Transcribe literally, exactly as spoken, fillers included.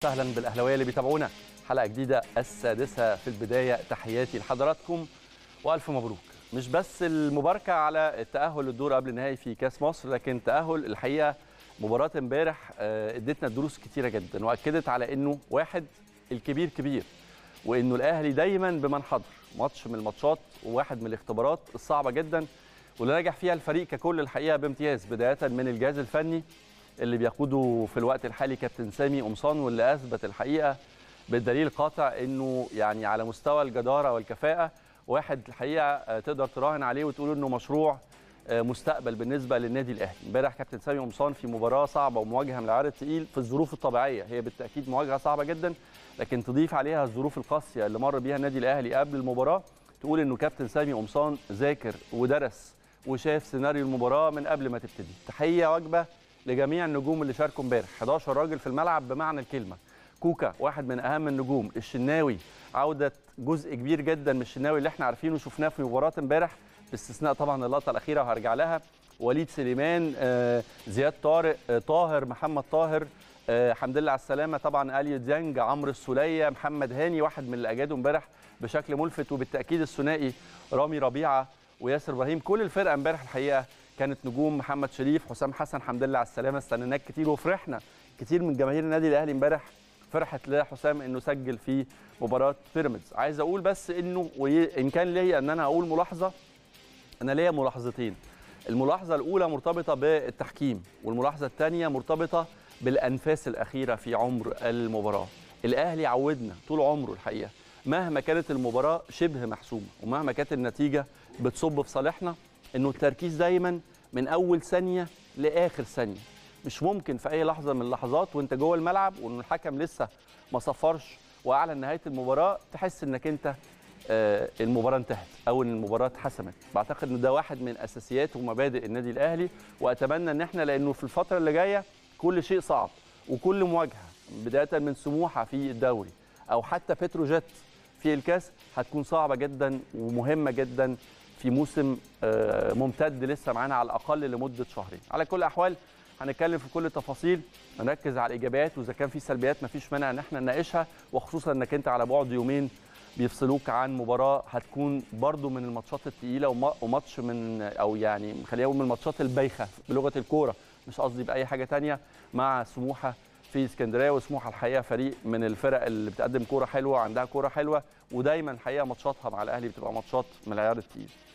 اهلا بالاهلاويه اللي بيتابعونا حلقه جديده السادسه. في البدايه تحياتي لحضراتكم والف مبروك. مش بس المباركه على التاهل للدور قبل النهائي في كاس مصر، لكن تاهل الحقيقه مباراه امبارح ادتنا دروس كتيره جدا واكدت على انه واحد الكبير كبير، وانه الاهلي دايما بمن حضر. ماتش من الماتشات وواحد من الاختبارات الصعبه جدا واللي نجح فيها الفريق ككل الحقيقه بامتياز، بدايه من الجهاز الفني اللي بيقوده في الوقت الحالي كابتن سامي قمصان، واللي اثبت الحقيقه بالدليل القاطع انه يعني على مستوى الجداره والكفاءه واحد الحقيقه تقدر تراهن عليه وتقول انه مشروع مستقبل بالنسبه للنادي الاهلي. امبارح كابتن سامي قمصان في مباراه صعبه ومواجهه من العيار الثقيل في الظروف الطبيعيه، هي بالتاكيد مواجهه صعبه جدا، لكن تضيف عليها الظروف القاسيه اللي مر بيها النادي الاهلي قبل المباراه، تقول انه كابتن سامي قمصان ذاكر ودرس وشاف سيناريو المباراه من قبل ما تبتدي. تحيه واجبه لجميع النجوم اللي شاركوا امبارح، حداشر راجل في الملعب بمعنى الكلمه. كوكا واحد من اهم النجوم، الشناوي عوده جزء كبير جدا من الشناوي اللي احنا عارفينه وشفناه في مباراه امبارح باستثناء طبعا اللقطه الاخيره وهرجع لها. وليد سليمان، زياد طارق، طاهر، محمد طاهر، حمد لله على السلامه طبعا، اليو ديانج، عمرو السوليه، محمد هاني واحد من اللي اجادوا امبارح بشكل ملفت، وبالتاكيد الثنائي رامي ربيعه وياسر ابراهيم. كل الفرقه امبارح الحقيقه كانت نجوم. محمد شريف، حسام حسن، حمد لله على السلامه، استنيناك كتير وفرحنا كتير من جماهير النادي الاهلي امبارح فرحت لحسام انه سجل في مباراه بيراميدز. عايز اقول بس انه وان كان ليا ان انا اقول ملاحظه، انا ليا ملاحظتين. الملاحظه الاولى مرتبطه بالتحكيم، والملاحظه الثانيه مرتبطه بالانفاس الاخيره في عمر المباراه. الاهلي عودنا طول عمره الحقيقه مهما كانت المباراه شبه محسومه ومهما كانت النتيجه بتصب في صالحنا انه التركيز دايما من اول ثانيه لاخر ثانيه. مش ممكن في اي لحظه من اللحظات وانت جوه الملعب وان الحكم لسه ما صفرش واعلن نهايه المباراه تحس انك انت آه المباراه انتهت او ان المباراه اتحسمت. بعتقد ان ده واحد من اساسيات ومبادئ النادي الاهلي، واتمنى ان احنا لانه في الفتره اللي جايه كل شيء صعب وكل مواجهه بدايه من سموحه في الدوري او حتى بتروجيت في الكاس هتكون صعبه جدا ومهمه جدا في موسم آه ممتد لسه معانا على الاقل لمده شهرين. على كل الاحوال هنتكلم في كل التفاصيل، هنركز على الايجابيات واذا كان في سلبيات مفيش مانع ان احنا نناقشها، وخصوصا انك انت على بعد يومين بيفصلوك عن مباراه هتكون برضو من الماتشات الثقيله وماتش من او يعني خلينا نقول من الماتشات البايخه بلغه الكوره، مش قصدي باي حاجه ثانيه، مع سموحه في اسكندريه. وسموحه الحقيقه فريق من الفرق اللي بتقدم كوره حلوه وعندها كوره حلوه، ودايما الحقيقه ماتشاتها مع الاهلي بتبقى ماتشات من العيار الثقيل.